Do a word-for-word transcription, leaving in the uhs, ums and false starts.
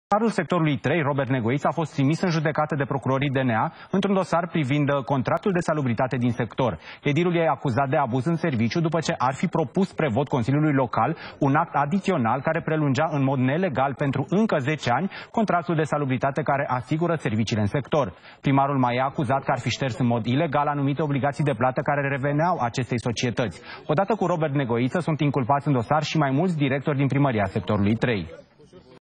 Primarul sectorului trei, Robert Negoiță, a fost trimis în judecată de procurorii D N A într-un dosar privind contractul de salubritate din sector. Edilul e acuzat de abuz în serviciu după ce ar fi propus spre vot Consiliului Local un act adițional care prelungea în mod nelegal pentru încă zece ani contractul de salubritate care asigură serviciile în sector. Primarul mai e acuzat că ar fi șters în mod ilegal anumite obligații de plată care reveneau acestei societăți. Odată cu Robert Negoiță sunt inculpați în dosar și mai mulți directori din primăria sectorului trei.